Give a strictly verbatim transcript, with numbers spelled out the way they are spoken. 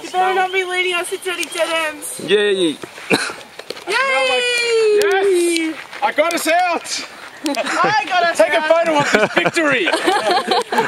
You better not be leading us into any dead ends. Yay! Yay! Yes! I got us out! I got us Take out. a photo of this victory!